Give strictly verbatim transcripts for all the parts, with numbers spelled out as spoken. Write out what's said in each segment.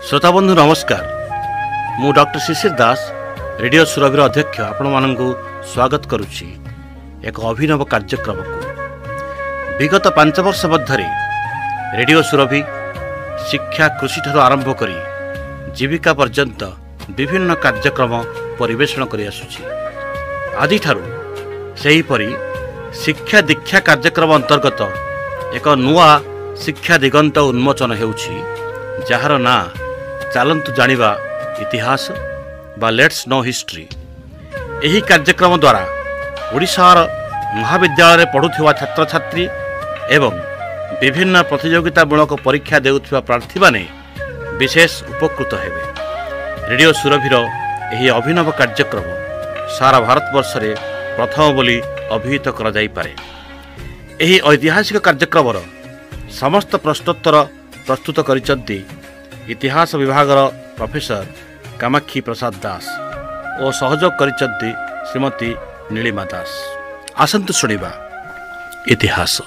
श्रोता बंधु नमस्कार। मु डॉक्टर शिशिर दास रेडियो सुरभि अध्यक्ष आपण मानक स्वागत करुच्ची एक अभिनव कार्यक्रम को। विगत पांच वर्ष मध्य रेडियो सुरभि शिक्षा कृषि ठार आरंभ करी जीविका पर्यंत विभिन्न कार्यक्रम परिवेषण कर आसुची। आदि ठारू सेही परी शिक्षा दीक्षा कार्यक्रम अंतर्गत एक नुआ शिक्षा दिगंत उन्मोचन हेउछि, जार ना चलतु जानिबा इतिहास बा लेट्स नो हिस्ट्री। यही कार्यक्रम द्वारा ओडिशार महाविद्यालय पढ़ुथिबा छात्र छात्री एवं विभिन्न प्रतियोगितामूलक परीक्षा देउथिबा प्रार्थी माने विशेष उपकृत हेबे। रेडियो सुरभिर यही अभिनव कार्यक्रम सारा भारतवर्ष रे प्रथम बोली अभिहित करा जाई पारे। यही ऐतिहासिक कार्यक्रम समस्त प्रश्नोत्तर प्रस्तुत करिसंती इतिहास विभाग प्रोफेसर कामाक्षी प्रसाद दास और सहयोग करिसंती श्रीमती नीलिमा दास। आसंतु सुनिबा इतिहास।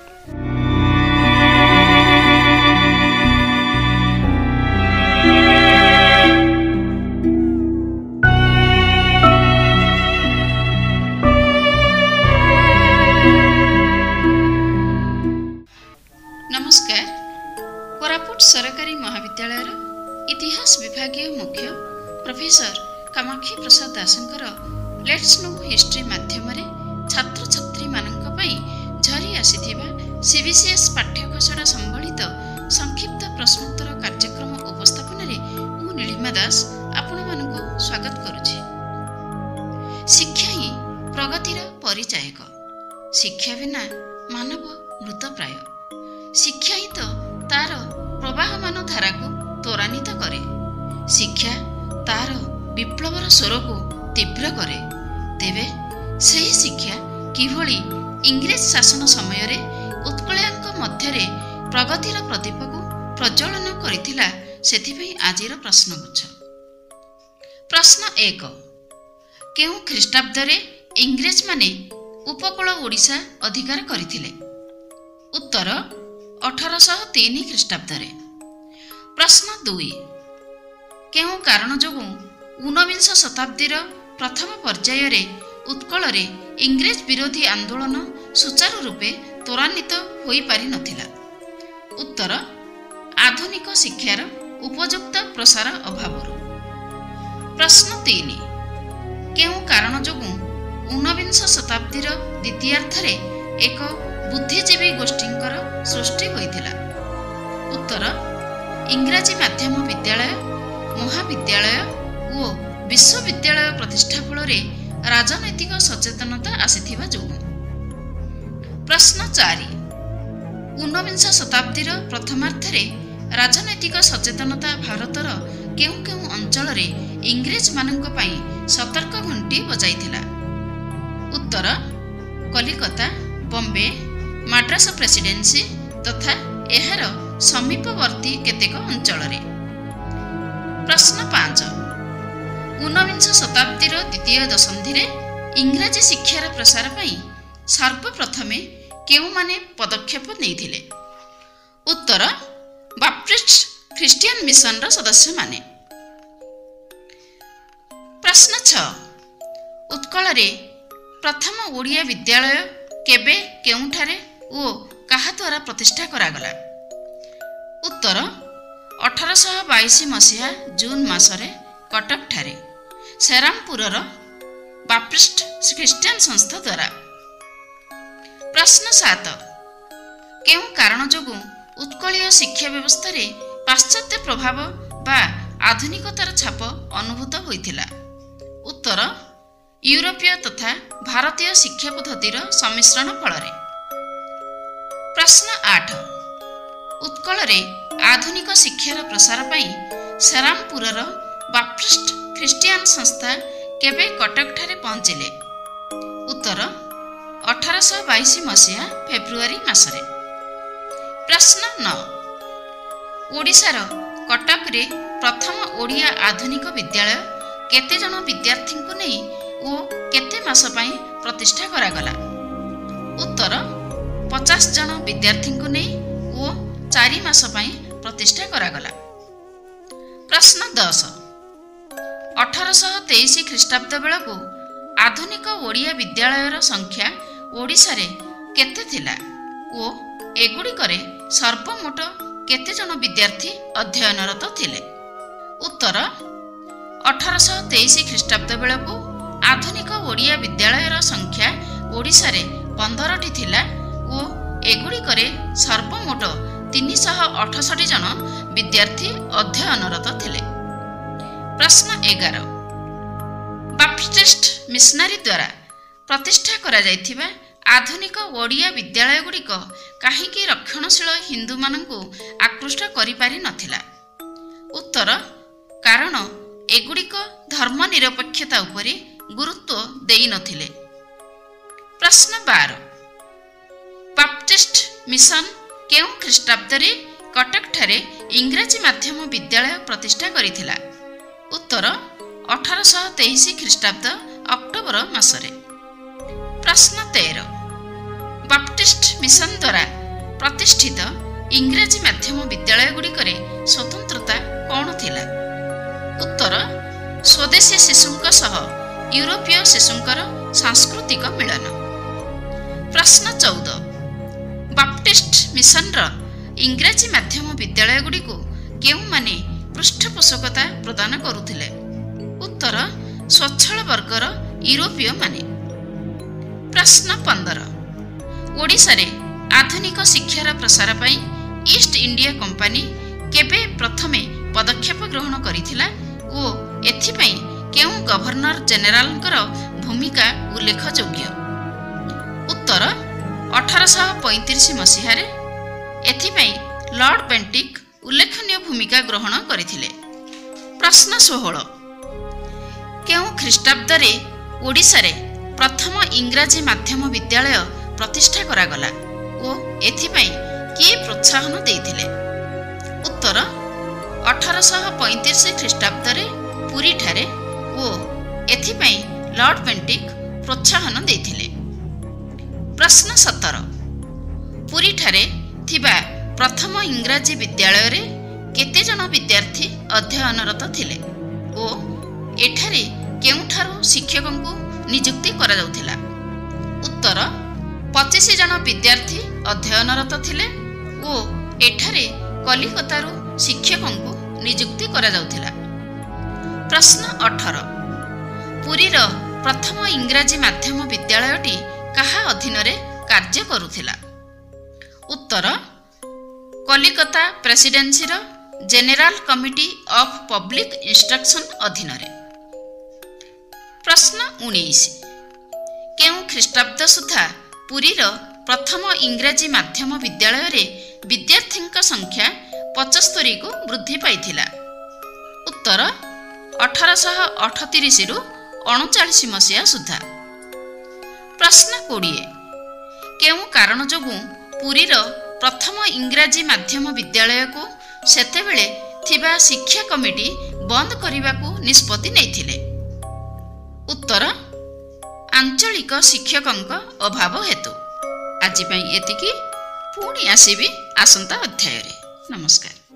नमस्कार। कोरापुट सरकारी महाविद्यालय इतिहास विभागीय मुख्य प्रोफेसर कामाक्षी प्रसाद दासंकर लेट्स नो हिस्ट्री माध्यम छात्र छात्री मानक पई झरी आसीथिबा सीबीसीएस पाठ्यखसड़ा संबलित संक्षिप्त प्रश्नोत्तर कार्यक्रम उपस्थापन रे मु नीलिमा दास आपण मानक स्वागत करूछि। शिक्षा ही प्रगतिर परिचायक। शिक्षा बिना मानव मृतप्राय। शिक्षा ही तो तार प्रवाहमान धारा को त्वरान्वित करे। शिक्षा तार विप्लवर स्वर को तीव्र करे। तेबे सही शिक्षा किभली इंग्रेज शासन समय रे उत्कलयांक मध्यरे प्रगतिर प्रदीप को प्रज्वलन करिथिला, सेथिपई आजिर प्रश्नगुच्छ। प्रश्न एक। केउ ख्रीष्टाब्द रे इंग्रेज माने उपकूल ओडिशा अधिकार करिथिले? उत्तर अठारह सौ तीन ख्रीष्टाब्द रे। प्रश्न दुई। केउ कारण जोगु ऊनविंश शताब्दीर प्रथम पर्याय रे उत्कल रे इंग्रेज विरोधी आंदोलन सुचारू रूपे त्वरान्वित होई पारि नथिला? उत्तर आधुनिक शिक्षार उपयुक्त प्रसार अभावरु। प्रश्न तीन। केउ कारण जोगु ऊनविंश शताब्दीर द्वितीयार्थ रे एक बुद्धिजीवी गोष्ठींकर सृष्टि होइथिला? उत्तर इंग्राजी माध्यम विद्यालय, महाविद्यालय और विश्वविद्यालय प्रतिष्ठा फल राजनैतिक सचेतनता आसीथिबा जोगु। प्रश्न चार। ऊनविंश शताब्दीर प्रथमार्थ रे राजनैतिक सचेतनता भारतर केउ केउ अंचल रे इंग्रेज मानक पई सतर्क घंटी बजाइथिला? उत्तर कलिकता, बॉम्बे, मद्रास प्रेसिडेंसी तथा एहार समीपवर्ती केतेक अंचल रे। प्रश्न पाँच। ऊनविंश शताब्दीर द्वितीय दशंधि रे इंग्राजी शिक्षार प्रसार पई सर्वप्रथमे केउ माने पदक्षेप नैथिले? उत्तर बाप्टिस्ट ख्रिस्टियन मिशन र सदस्य माने। प्रश्न छह। उत्कल रे प्रथम ओडिया विद्यालय केबे केउठारे ओ काहा द्वारा प्रतिष्ठा करागला? उत्तर अठारह सौ बाईस मसीहा जून मासरे कटक ठारे सेरामपुरर बाप्टिस्ट ख्रिस्टियन संस्था द्वारा। प्रश्न सात। केउ कारण जोगु उत्कलीय शिक्षा व्यवस्था रे पाश्चात्य प्रभाव बा आधुनिकतार छाप अनुभूत होइथिला? उत्तर यूरोपीय तथा भारतीय शिक्षा पद्धतिर सम्मिश्रण फलरे। प्रश्न आठ। उत्कल रे आधुनिक शिक्षार प्रसार पई सेरामपुरर बाप्टिस्ट ख्रिस्टियन संस्था केबे कटक ठारे पहुंचिले? उत्तर अठारह सौ बाईस मसीहा फेब्रुआरी मासरे। प्रश्न नौ। ओडिशार कटक रे प्रथम ओडिया आधुनिक विद्यालय केते जन विद्यार्थी को नहीं ओ केते मास पई प्रतिष्ठा करागला? उत्तर पचास जन विद्यार्थी को नहीं ओ चारि मास पई प्रतिष्ठा करागला। प्रश्न दस अठरशह तेईस ख्रीष्टाब्द बेलू आधुनिक ओडिया विद्यालयर संख्या ओडिशा रे केते थिला ओ एगुड़िकरे सर्वमोट केते जन विद्यार्थी अध्ययनरत थिले। उत्तर अठरशह तेईस ख्रीष्टाब्द बेलू आधुनिक ओडिया विद्यालयर संख्या ओडिशा रे पंदरटी थिला ओ एगुड़िकरे सर्वमोट तीन सौ अठसठ जन विद्यार्थी अध्ययनरत थिले। प्रश्न एगार बाप्टिस्ट मिशनारी द्वारा प्रतिष्ठा करा जायथिबा आधुनिक ओडिया विद्यालय गुड़िक काहींकि रक्षणशील हिंदू मानकु आकृष्ट करि पारि नथिला। उत्तर कारण एगुड़िक धर्मनिरपेक्षता उपरे गुरुत्व देई नथिले। प्रश्न बार बाप्टिस्ट मिशन केउ ख्रीष्टाब्दरे कटक ठारे इंग्राजी माध्यम विद्यालय प्रतिष्ठा करिथिला। उत्तर अठरशह तेईस ख्रीष्टाब्द अक्टोबर मासरे। प्रश्न तेरह बाप्टिस्ट मिशन द्वारा प्रतिष्ठित इंग्राजी माध्यम विद्यालय गुड़िकरे स्वतंत्रता कौन थिला। उत्तर स्वदेशी शिशुंक सह यूरोपीय शिशुंकर सांस्कृतिक मिलन। प्रश्न चौदह बाप्टिस्ट मिशन र इंग्राजी माध्यम विद्यालय गुड़िक केउ माने पृष्ठपोषकता प्रदान करुथिले। उत्तर स्वच्छल वर्गर यूरोपीय माने। प्रश्न पंद्रह ओडिशा रे आधुनिक शिक्षार प्रसार पई ईस्ट इंडिया कंपनी केबे प्रथमे पदक्षेप ग्रहण करिथिला ओ एथिपई केउ गवर्नर जेनेरालकर भूमिका उल्लेखयोग्य। उत्तर अठरशह पैंतीस मसीह एथिपई लॉर्ड बेंटिक उल्लेखनीय भूमिका ग्रहण करिथिले। प्रश्न सोलह केउ ख्रीष्टाब्द रे ओडिशा रे प्रथम इंग्राजी माध्यम विद्यालय प्रतिष्ठा करागला ओ एथिपई किए प्रोत्साहन देइथिले। उत्तर अठरशह पैंतीस ख्रीष्टाब्द रे पुरी ठारे ओ एथिपई लॉर्ड बेंटिक प्रोत्साहन देइथिले। प्रश्न सत्रह पुरी ठारे थिबा प्रथम इंग्राजी विद्यालय रे केते जन विद्यार्थी अध्ययनरत थिले ओ एठारे केउठारु शिक्षकंकु नियुक्ति करा जाउथिला। उत्तर पच्चीस जन विद्यार्थी अध्ययनरत थिले ओ एठारे कलिकतारु शिक्षकंकु नियुक्ति करा जाउथिला। प्रश्न अठारह पुरीर प्रथम इंग्राजी माध्यम विद्यालयटी काहा अधीन रे कार्य करुथिला। उत्तर कलिकता प्रेसिडेंसी रो general committee of public instruction अधीन रे। प्रश्न उन्नीस केउ ख्रीष्टाब्द सुधा पुरीर प्रथम इंग्राजी माध्यम विद्यालय रे विद्यार्थींक संख्या पचहत्तर को वृद्धि पाइथिला। उत्तर अठरशह अठतीस रु अड़चाश मसीहा सुधा। प्रश्न कोड़े केउ कारण जोगु पुरीर प्रथम इंग्राजी माध्यम विद्यालय को सेतेबेले थिबा शिक्षा कमिटी बंद करने निष्पत्ति नैथिले। उत्तर आंचलिक शिक्षकंक अभाव हेतु। आज एतिकी पुणी आसीबी आसंता अध्याय रे। नमस्कार।